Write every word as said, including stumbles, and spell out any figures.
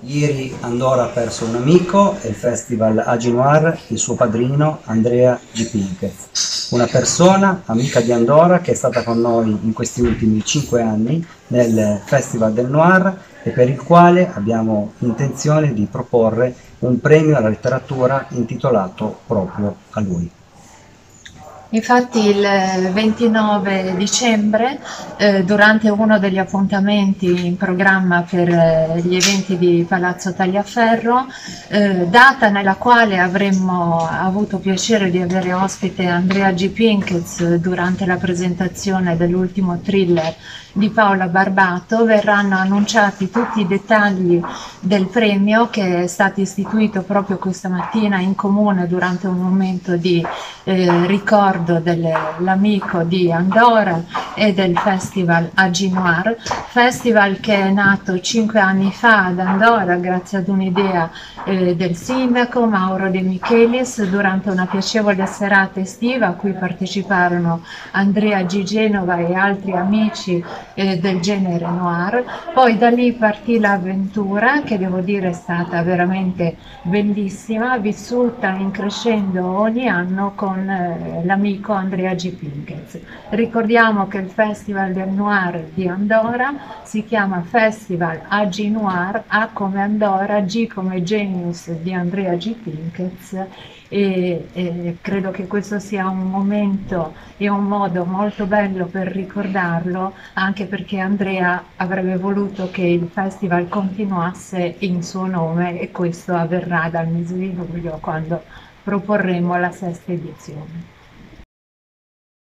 Ieri Andorra ha perso un amico e il festival Agi Noir il suo padrino Andrea G. Pinkett, una persona amica di Andorra che è stata con noi in questi ultimi cinque anni nel Festival del Noir e per il quale abbiamo intenzione di proporre un premio alla letteratura intitolato proprio a lui. Infatti il ventinove dicembre, eh, durante uno degli appuntamenti in programma per eh, gli eventi di Palazzo Tagliaferro, eh, data nella quale avremmo avuto piacere di avere ospite Andrea G. Pinkett durante la presentazione dell'ultimo thriller di Paola Barbato, verranno annunciati tutti i dettagli del premio che è stato istituito proprio questa mattina in comune durante un momento di eh, ricordo dell'amico di Andorra e del festival Agi Noir, festival che è nato cinque anni fa ad Andorra grazie ad un'idea eh, del sindaco Mauro De Michelis durante una piacevole serata estiva a cui parteciparono Andrea G. Genova e altri amici eh, del genere noir. Poi da lì partì l'avventura che devo dire è stata veramente bellissima, vissuta in crescendo ogni anno con eh, l'amico Andrea G. Pinkett. Ricordiamo che il Festival del Noir di Andorra si chiama Festival Agi Noir, A come Andorra, G come Genius di Andrea G. Pinkett e, e credo che questo sia un momento e un modo molto bello per ricordarlo, anche perché Andrea avrebbe voluto che il festival continuasse in suo nome e questo avverrà dal mese di luglio quando proporremo la sesta edizione.